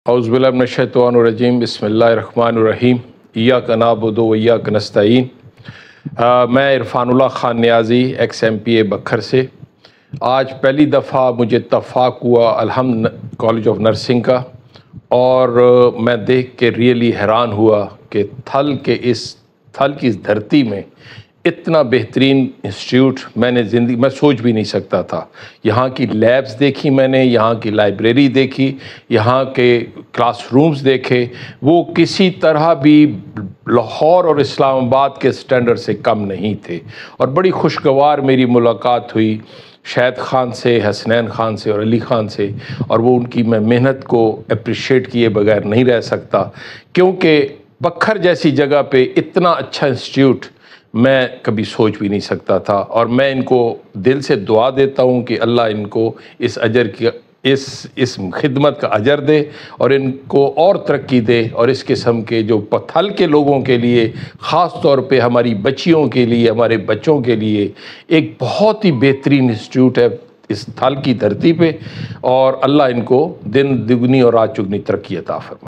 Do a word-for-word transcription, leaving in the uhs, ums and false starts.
औज़ुबिल्लाहि मिनश्शैतानिर्रजीम बिस्मिल्लाहिर्रहमानिर्रहीम इय्याक नअबुदु व इय्याक नस्तईन। मैं Irfanullah Khan Niazi ex M P A Bhakkar से आज पहली दफ़ा मुझे इत्तफ़ाक हुआ अलहम्द कॉलेज ऑफ नर्सिंग का, और मैं देख के रियली हैरान हुआ कि थल के इस थल की इस धरती में इतना बेहतरीन इंस्टीट्यूट मैंने ज़िंदगी में सोच भी नहीं सकता था। यहाँ की लैब्स देखी मैंने, यहाँ की लाइब्रेरी देखी, यहाँ के क्लासरूम्स देखे, वो किसी तरह भी लाहौर और इस्लामाबाद के स्टैंडर्ड से कम नहीं थे। और बड़ी खुशगवार मेरी मुलाकात हुई शाहिद ख़ान से, हसनैन ख़ान से और अली ख़ान से, और वो उनकी मैं मेहनत को अप्रिशिएट किए बगैर नहीं रह सकता, क्योंकि बखर जैसी जगह पे इतना अच्छा इंस्टीट्यूट मैं कभी सोच भी नहीं सकता था। और मैं इनको दिल से दुआ देता हूँ कि अल्लाह इनको इस अजर की इस इस खिदमत का अजर दे और इनको और तरक्की दे, और इस किस्म के जो पथल के लोगों के लिए, ख़ास तौर पे हमारी बच्चियों के लिए, हमारे बच्चों के लिए एक बहुत ही बेहतरीन इंस्टीट्यूट है इस थल की धरती पे। और अल्लाह इनको दिन दुगनी और रात चुगनी तरक्की अता फरमाए।